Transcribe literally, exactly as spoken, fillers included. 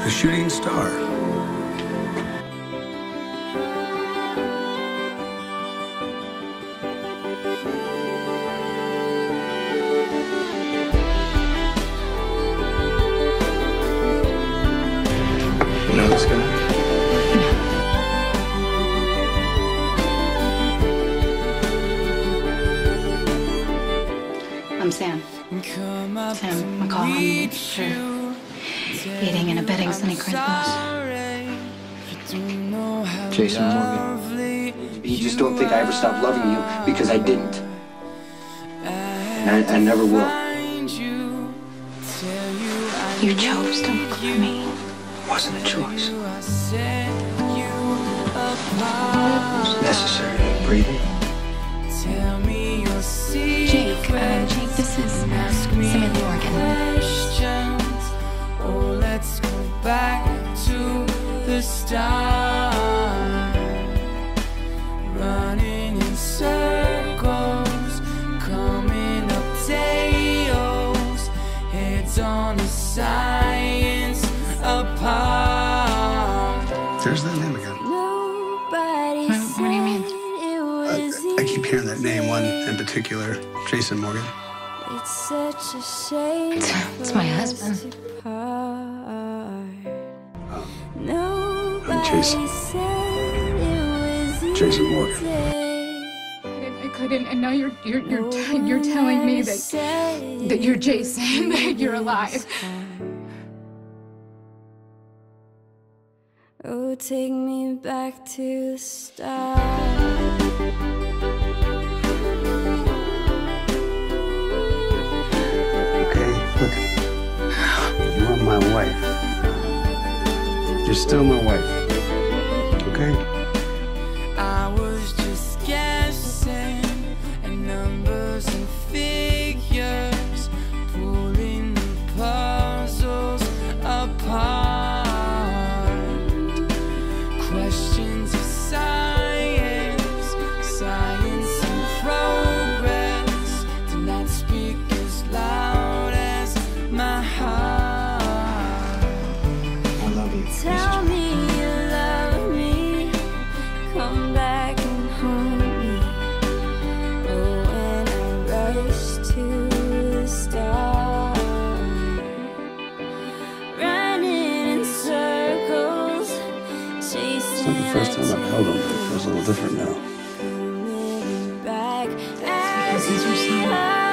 a shooting star. You know this guy? I'm Sam. Sam McCall for aiding and abetting Sonny Corinthos. Jason Morgan. You just don't think I ever stopped loving you because I didn't. And I, I never will. You chose to look for me. It wasn't a choice. It was necessary. Breathing. Jake, uh, Jake, this is Samantha Morgan. Oh, let's go back to the start. Running in circles, coming up tails, heads on the science apart. There's that name again. Nobody What, what do you mean? I, I keep hearing that name, one in particular, Jason Morgan. It's such a shame. It's, it's my husband. I'm Jason. Jason Morgan. I couldn't, and now you're you're you're t you're telling me that that you're Jason, that you're alive. Oh, take me back to the start. Okay, look. You are my wife. You're still my wife. Okay? I was just guessing at numbers and figures, pulling the puzzles apart. Questions of science, science and progress, do not speak as loud as my heart. I love you. Tell me you love me, come back and haunt me. Oh, when I rush to the start, running in circles, chasing. It's not the first time I've held him, but it feels a little different now. Coming back because he's your son.